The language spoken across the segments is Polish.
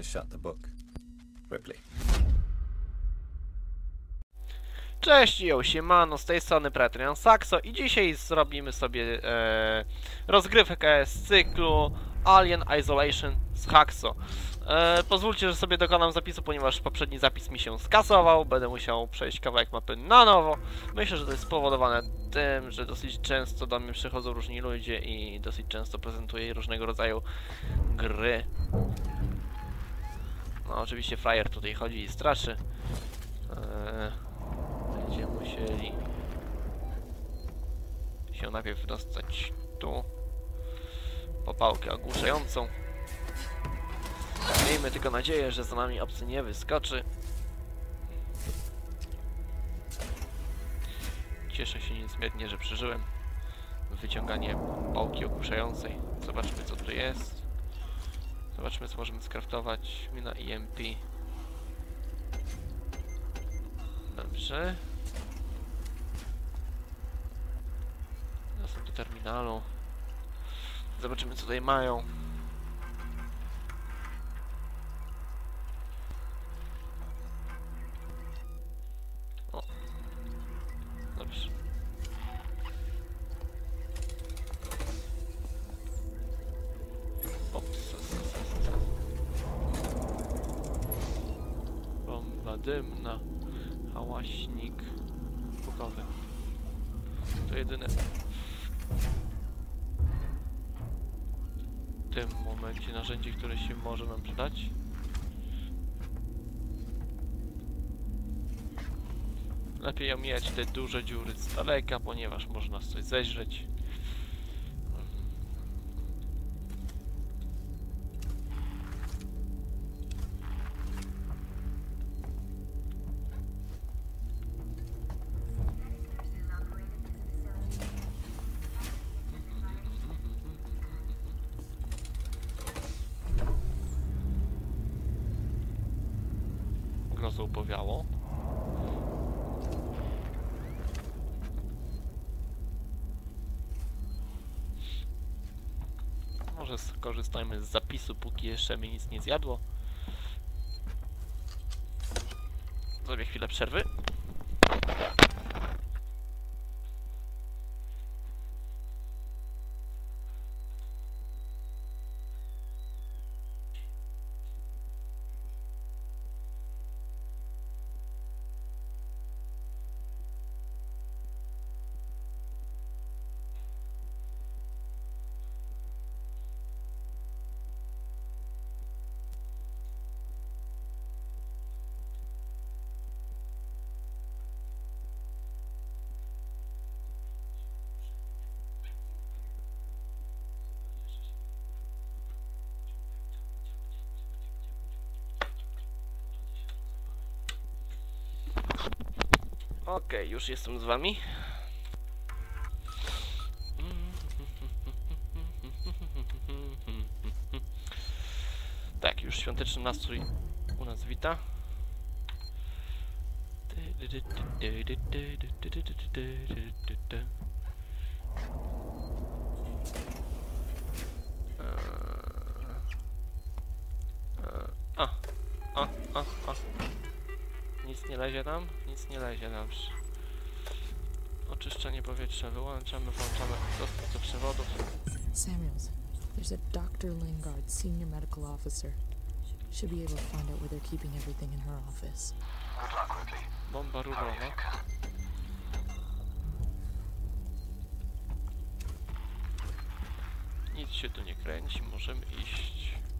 shut the book. Ripley. Cześć, siemano, z tej strony Praetorian Saxo i dzisiaj zrobimy sobie rozgrywkę z cyklu Alien Isolation z Haxo. Pozwólcie, że sobie dokonam zapisu, ponieważ poprzedni zapis mi się skasował. Będę musiał przejść kawałek mapy na nowo. Myślę, że to jest spowodowane tym, że dosyć często do mnie przychodzą różni ludzie i dosyć często prezentuję różnego rodzaju gry. No oczywiście frajer tutaj chodzi i straszy. Będziemy musieli się najpierw dostać tu po pałkę ogłuszającą. Miejmy tylko nadzieję, że za nami obcy nie wyskoczy. Cieszę się niezmiernie, że przeżyłem wyciąganie pałki ogłuszającej. Zobaczmy, co tu jest. Zobaczmy, co możemy skraftować. Mina EMP. Dobrze. Teraz do terminalu. Zobaczymy, co tutaj mają. O. Dobrze. Bomba dymna. Hałaśnik pukowy. To jedyne w tym momencie narzędzie, które się może nam przydać. Lepiej omijać te duże dziury z daleka, ponieważ można coś zeźrzeć. Grozą upowiało. Może skorzystajmy z zapisu, póki jeszcze mi nic nie zjadło. Zrobię chwilę przerwy. Okej, już jestem z wami. Tak, już świąteczny nastrój u nas wita. Nic nie lezie tam? Nic nie lezie, dobrze. Oczyszczenie powietrza wyłączamy, włączamy dostęp do przewodów. Samuels, there's a Dr. Lingard, senior medical officer. Should be able to find out where they're keeping everything in her office. Good luck, Ripley. Bomba rurowa. Nic się tu nie kręci, możemy iść.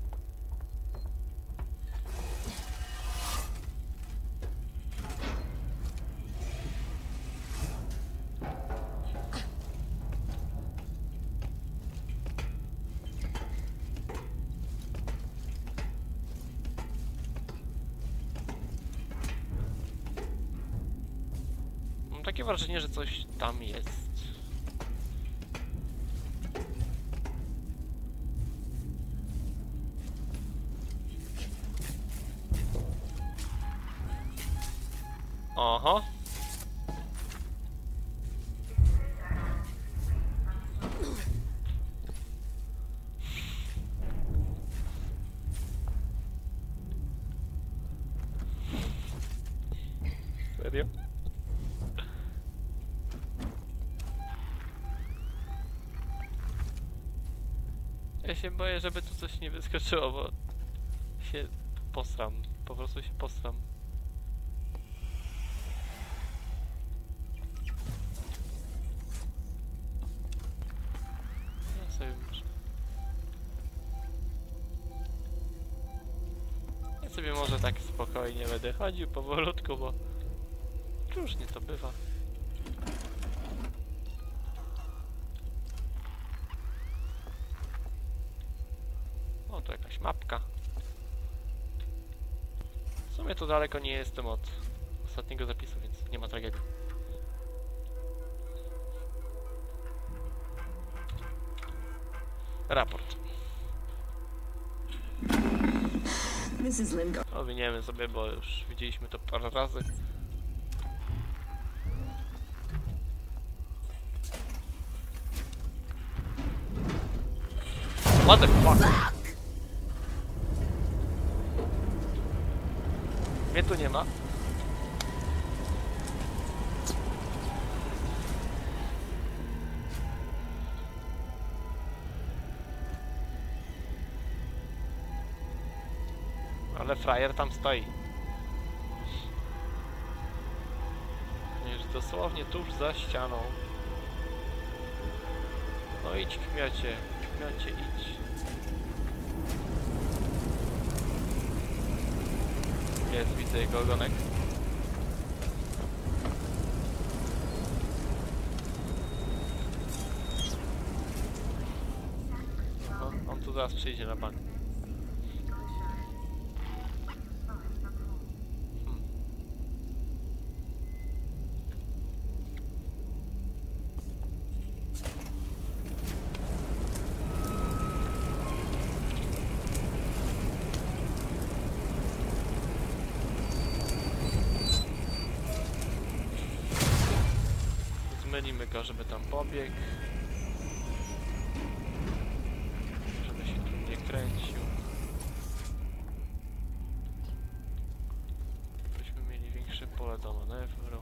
Mam takie wrażenie, że coś tam jest. Aha. Serio? Ja się boję, żeby tu coś nie wyskoczyło, bo się posram. Po prostu się posram. Ja sobie muszę... Ja sobie może tak spokojnie będę chodził powolutku, bo różnie to bywa. O, to jakaś mapka. W sumie to daleko nie jestem od ostatniego zapisu, więc nie ma tragedii. Raport. Mrs. Lingard. Owiniemy sobie, bo już widzieliśmy to parę razy. What the fuck? Mnie tu nie ma. Ale frajer tam stoi. Już dosłownie tuż za ścianą. No idź, kmiocie. Kmiocie, idź. Jest, widzę jego ogonek. No, on tu zaraz przyjdzie na bank. Zmylimy go, żeby tam pobiegł. Żeby się tu nie kręcił. Byśmy mieli większe pole do manewru.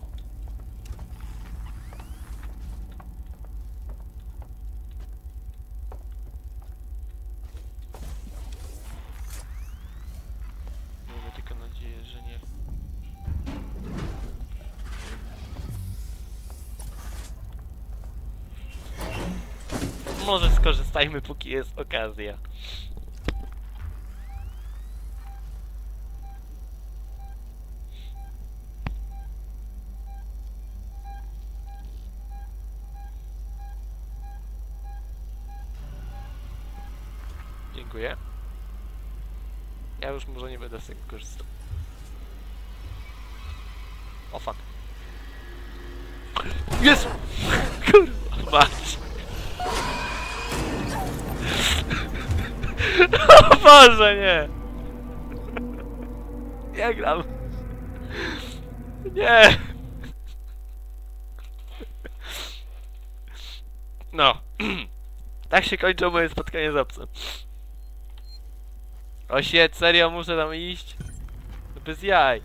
Miejmy tylko nadzieję, że nie. Może skorzystajmy, póki jest okazja. Dziękuję. Ja już może nie będę z tego korzystał. O fuck. Jezu! Kurwa mać! O Boże, nie! Ja gram. Nie! No. Tak się kończyło moje spotkanie z obcym. O shit, serio muszę tam iść? No bez jaj.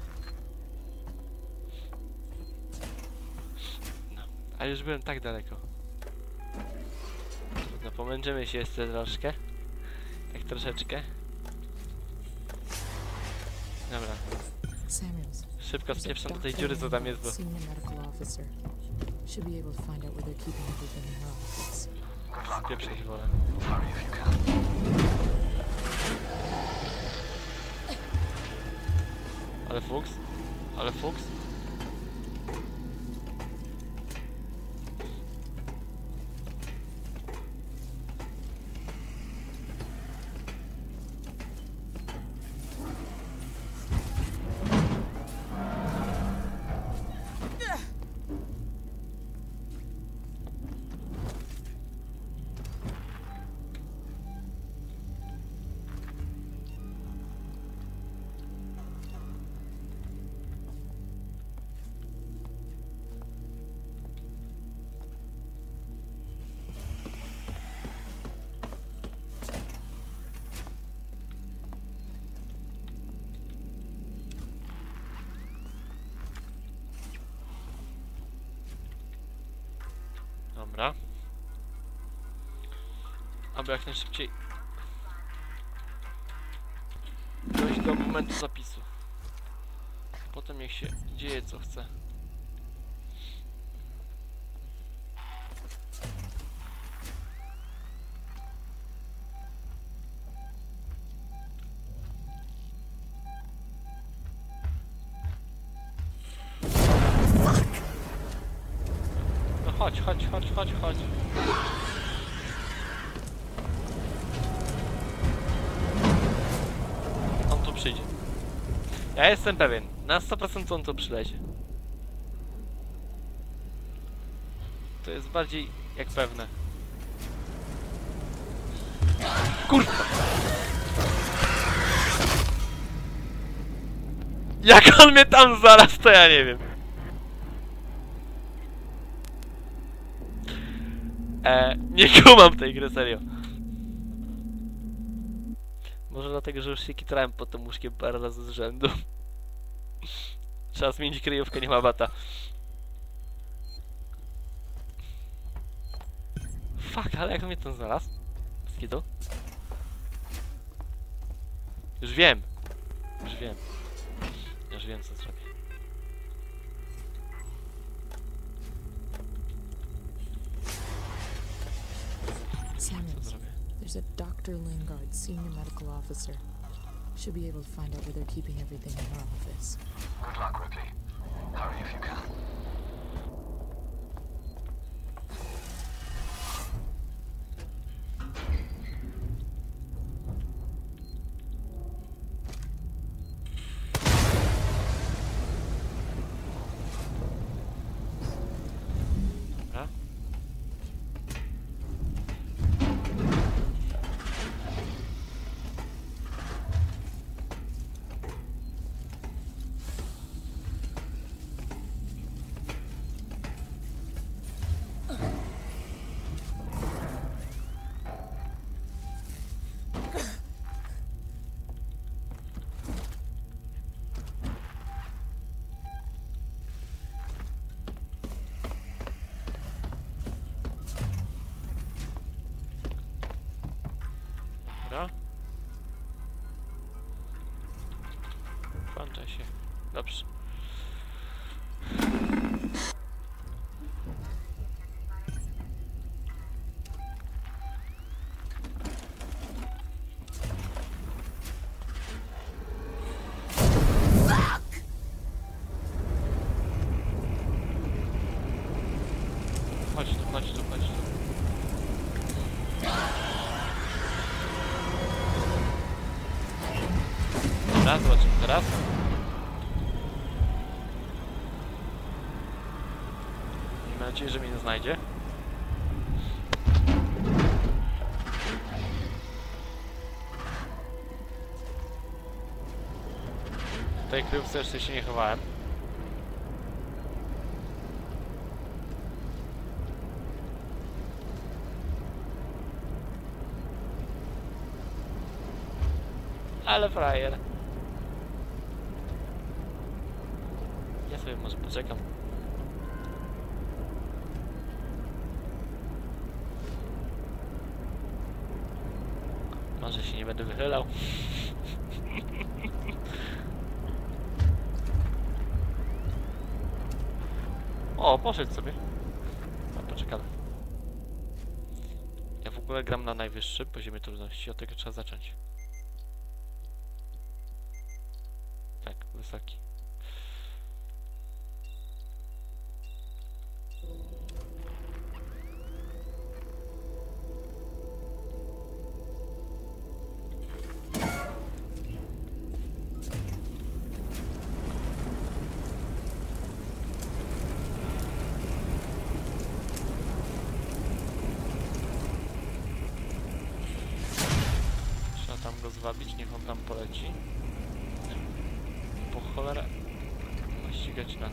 No, a już byłem tak daleko. No pomęczymy się jeszcze troszkę. Tak troszeczkę. Dobra. Samuels. Szybko There's a spieprzam do tej Dr. dziury, co tam jest, bo... Senior medical officer. Should be able to find out where they're keeping everything in her office. Spieprzeć wolę. Ale fuks? Ale fuks? Dobra. Aby jak najszybciej dojść do momentu zapisu. Potem niech się dzieje co chce. No chodź, chodź, chodź, chodź, chodź. On tu przyjdzie. Ja jestem pewien. Na 100% on tu przylezie. To jest bardziej jak pewne. Kurwa! Jak on mnie tam zaraz, to ja nie wiem. Nie kumam tej gry, serio. Może dlatego, że już się kitrałem pod tym łóżkiem parę razy z rzędu. Trzeba zmienić kryjówkę, nie ma bata. Fuck, ale jak on mnie tam znalazł? Skidu? Już wiem. Już wiem. Już wiem, co zrobię. Samuels, there's a Dr. Lingard, senior medical officer. Should be able to find out where they're keeping everything in her office. Good luck, Ripley. Hurry if you can. Dobra. Dobra. Włączaj się. Dobrze. Chodź tu, chodź tu, chodź tu. Dobra, zobaczymy teraz. Miejmy nadzieję, że mnie nie znajdzie. W tej kryjówce jeszcze się nie chowałem. Ale frajer. Ja sobie może poczekam. Może się nie będę wychylał. O, poszedł sobie. No, poczekamy. Ja w ogóle gram na najwyższym poziomie trudności, od tego trzeba zacząć. Tak, wysoki. Trzeba tam go zwabić, niech on tam poleci. Po cholerę ma ścigać nas.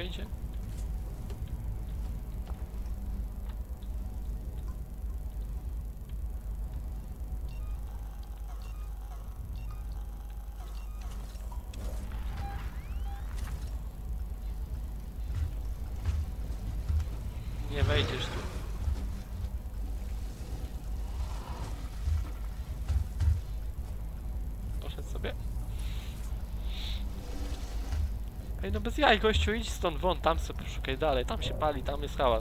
wejdzie? Nie wejdziesz tu. Poszedł sobie. Ej, no bez jaj, gościu, idź stąd won, tam sobie szukaj dalej, tam się pali, tam jest hałas.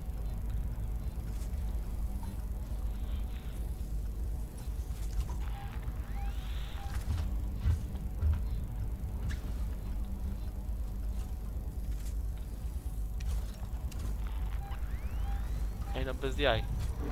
Ej, no bez jaj.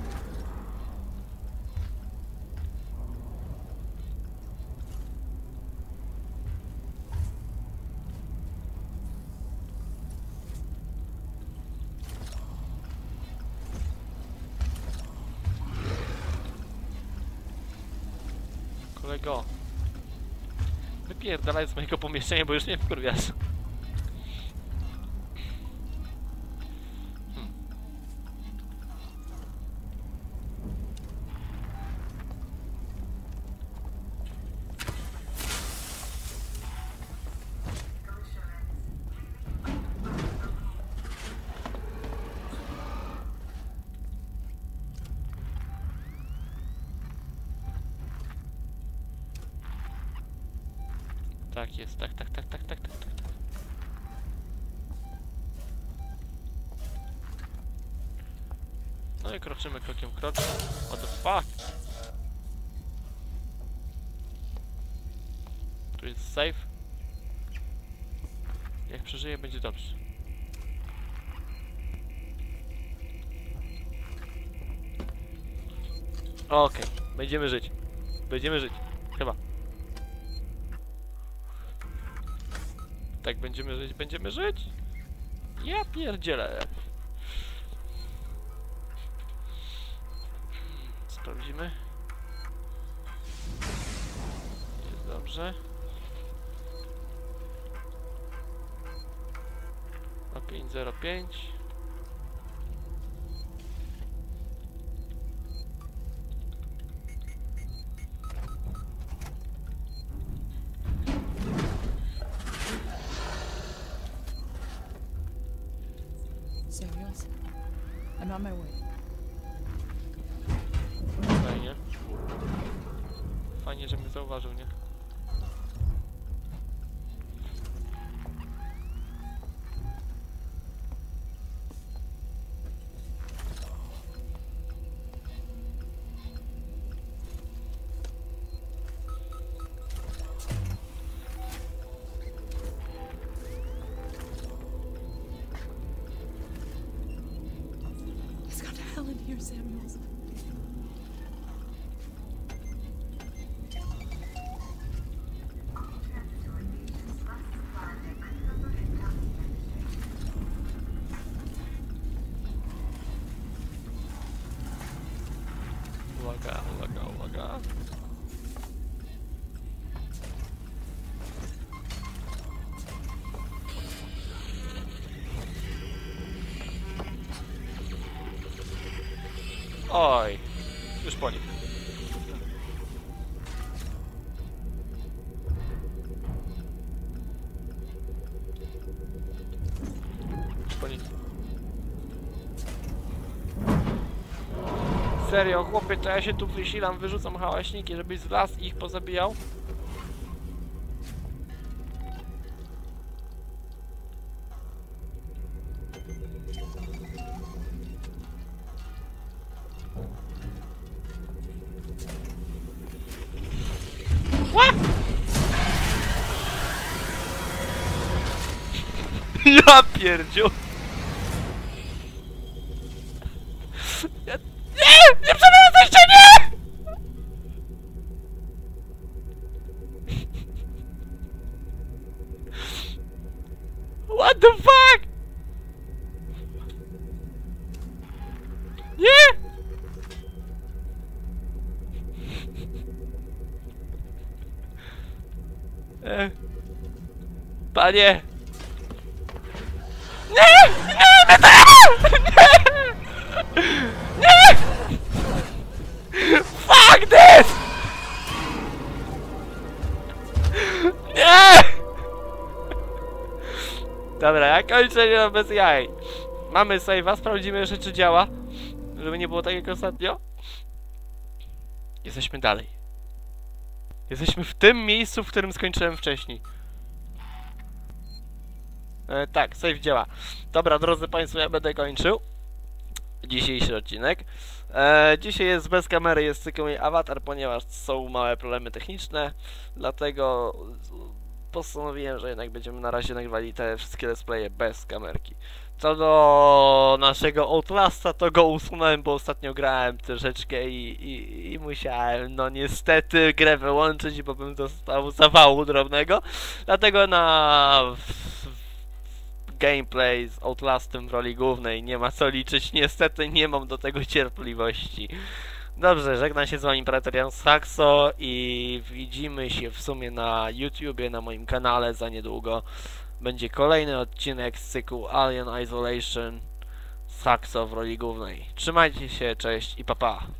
Kolego, wypierdalaj z mojego pomieszczenia, bo już mnie wkurwiasz. Tak jest, tak. No i kroczymy krokiem kroczem. What the fuck? Tu jest safe. Jak przeżyję, będzie dobrze. Okej, będziemy żyć. Będziemy żyć. Chyba. Tak, będziemy żyć. Ja pierdzielę. Sprawdzimy. Jest dobrze. A 505. Samuels, I'm on my way. Fajnie. Fajnie, że mnie zauważył, nie? It's got hell in here, Samuels. Uwaga. Oj, już po nim. Już po nim. Serio, chłopie, to ja się tu wysilam, wyrzucam hałaśniki, żebyś zlazł i ich pozabijał? Ja pierdziu! Nie przewracaj się, nie! What the fuck? Nie! Panie! Nie! Nie! Nie! Nie! Fuck this! Nie! Dobra, ja kończę bez jaj. Mamy save'a, sprawdzimy jeszcze czy działa. Żeby nie było tak jak ostatnio. Jesteśmy dalej. Jesteśmy w tym miejscu, w którym skończyłem wcześniej. Tak, save działa. Dobra, drodzy Państwo, ja będę kończył dzisiejszy odcinek. Dzisiaj jest bez kamery, jest tylko mój awatar, ponieważ są małe problemy techniczne. Dlatego postanowiłem, że jednak będziemy na razie nagrywali te wszystkie let's playe bez kamerki. Co do naszego Outlasta, to go usunąłem, bo ostatnio grałem troszeczkę i musiałem, no niestety, grę wyłączyć, bo bym dostał zawału drobnego. Dlatego na gameplay z Outlastem w roli głównej nie ma co liczyć. Niestety nie mam do tego cierpliwości. Dobrze, żegnam się z wami Praetorian Saxo i widzimy się w sumie na YouTubie, na moim kanale za niedługo. Będzie kolejny odcinek z cyklu Alien Isolation Saxo w roli głównej. Trzymajcie się, cześć i pa pa.